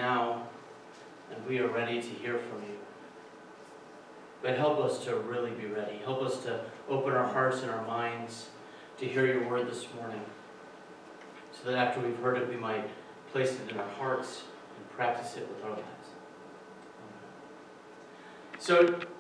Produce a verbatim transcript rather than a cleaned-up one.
now, and we are ready to hear from you. But help us to really be ready. Help us to open our hearts and our minds to hear your word this morning, so that after we've heard it, we might place it in our hearts and practice it with our lives. Amen. So